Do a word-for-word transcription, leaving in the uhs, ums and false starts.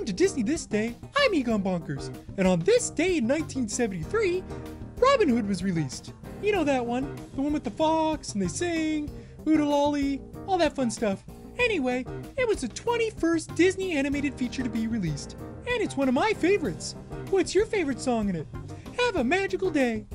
Welcome to Disney This Day. I'm Egon Bonkers, and on this day in nineteen seventy-three, Robin Hood was released. You know that one, the one with the fox and they sing, oodalolly, all that fun stuff. Anyway, it was the twenty-first Disney animated feature to be released, and it's one of my favorites. What's your favorite song in it? Have a magical day.